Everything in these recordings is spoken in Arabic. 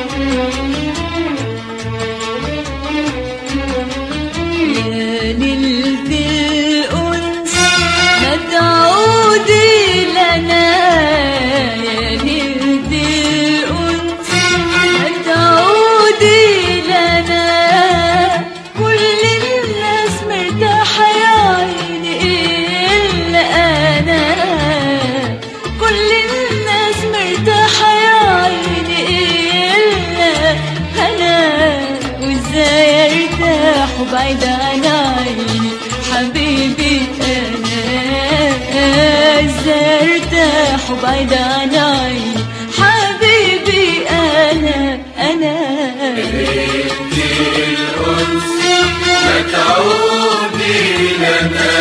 وبعيد عن عيني حبيبي أنا، ازاي ارتاح وبعيد عن عيني حبيبي أنا. ليلة الأنس ما تعودي لنا،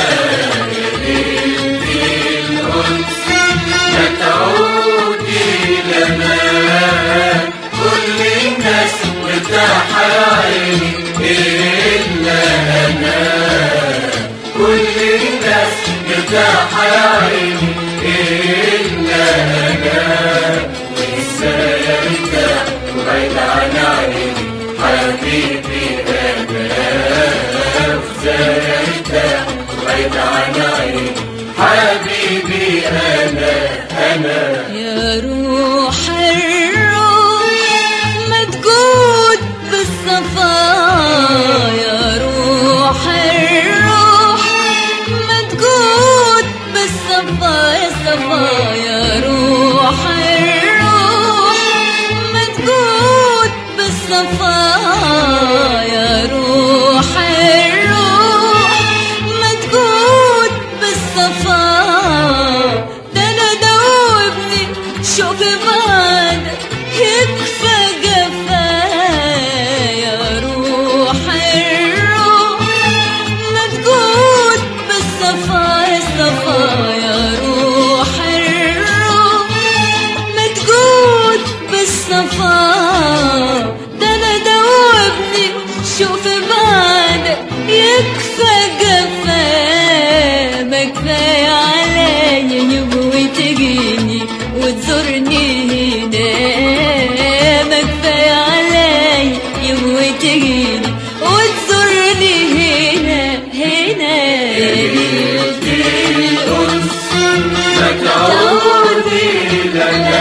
ليلة الأنس ما تعودي لنا، كل الناس مرتاحة يا عيني إلا أنا، كل الناس مرتاحة يا عيني إلا أنا، وإزاي أرتاح وبعيد عن عيني حبيبي أنا، وإزاي أرتاح وبعيد عن عيني حبيبي أنا. يا روح الروح ما تجود بالصفا، يا روح الروح ما تجود بالصفا، يا صفا يا روح الروح ما تجود بالصفا، يا روح الروح ما تجود بالصفا، ده انا دوبني شوف بعدك يكفى جفا، يا روح الروح ما تجود بالصفا، يا صفا يا روح الروح ما تجود بالصفا، ده انا دوبني شوف بعدك يكفى جفا، ما كفاية عليا يبوي تجيني وتزورني هنا، ما كفاية عليا يبوي تجيني وتزورني هنا. ليلة الأنس ما تعودي لنا،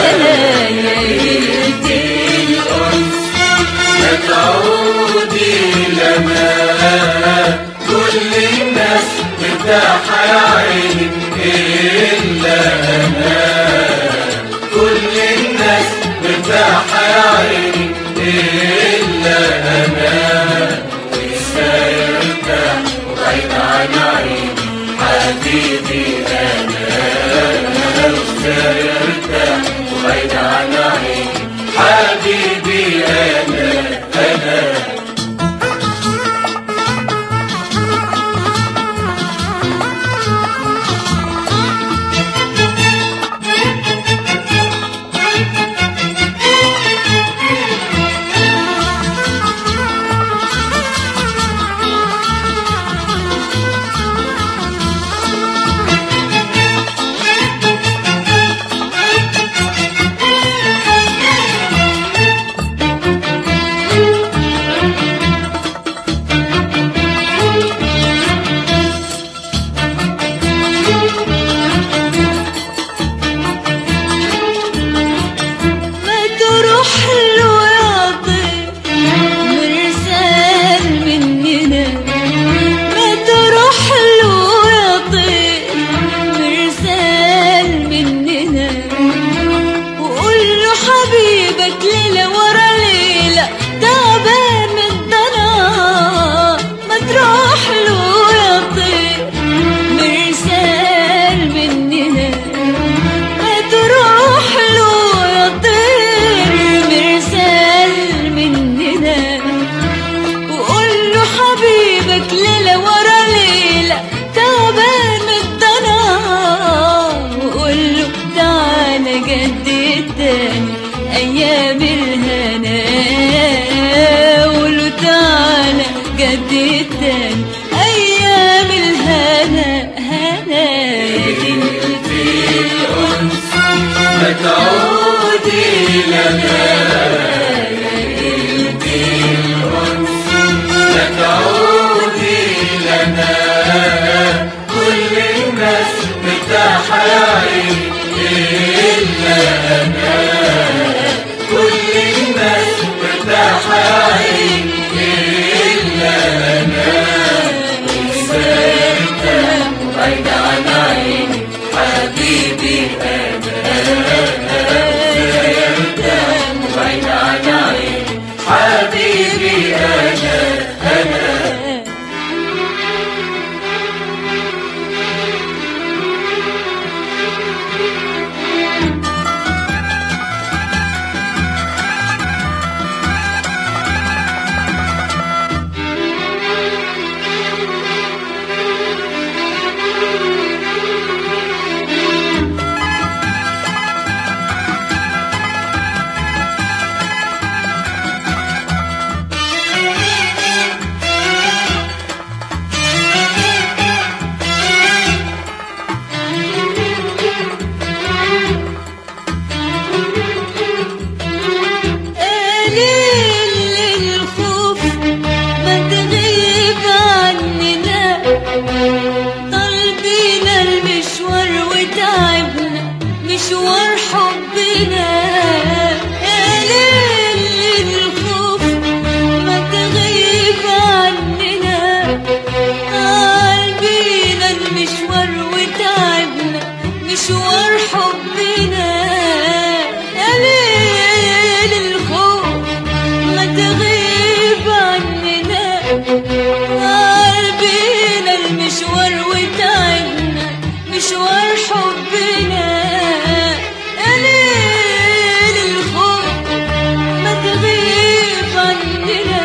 ليلة الأنس ما تعودي لنا، كل الناس مرتاحة يا عيني إلا أنا، كل الناس مرتاحة يا عيني إلا أنا، وإزاي أرتاح وبعيد عن عيني حبيبي أنا، وإزاي أرتاح وبعيد عن عيني حبيبي أنا. ليلة ورا ليلة تعبان من الضنا، ما تروح له يا طير مرسال مننا، ما تروح له يا طير مرسال مننا، وقول له حبيبك ليلة ورا ليلة تعبان من الضنا، وقول له تعالى جدد تاني أيام الهنا، قولوا تعالى جدد تاني أيام الهنا. ليلة الأنس ما تعودي لنا، عيني إلا أنا. إزاي أرتاح بعيد عن عيني حبيبي أنا. إزاي أرتاح بعيد عن عيني حبيبي أنا. طالبين المشوار وتعبنا مشوار حبنا. يا ليل الخوف ما تغيب عننا. طالبين المشوار وتعبنا مشوار حبنا. يا ليل الخوف ما تغيب عننا. مشوار وتعبنا مشوار حبنا. يا ليل الخوف ما تغيب عننا.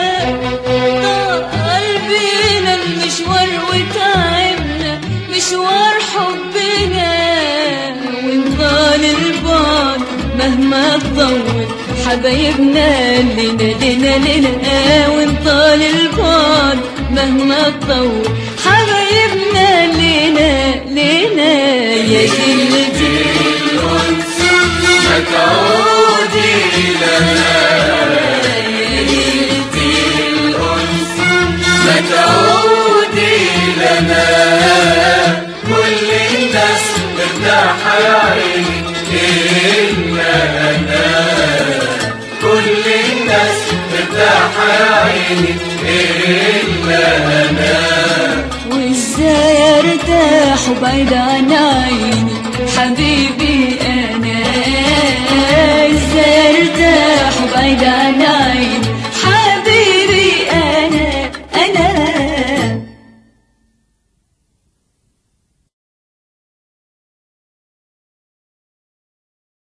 قلبنا المشوار وتعبنا مشوار حبنا. وإن طال البعد مهما تطول حبايبنا لنا لنا لنا. وإن طال البعد مهما تطول حبايبنا لنا لنا. يا جلدي الأنس ما تعودي لنا. يا جلدي الأنس ما تعودي لنا. كل الناس مرتاحة يا عيني إلا أنا. كل الناس مرتاحة يا عيني إلا أنا. وإزاي أرتاح وبعيد عن عيني حبيبي أنا. إزاي أرتاح وبعيد عن عيني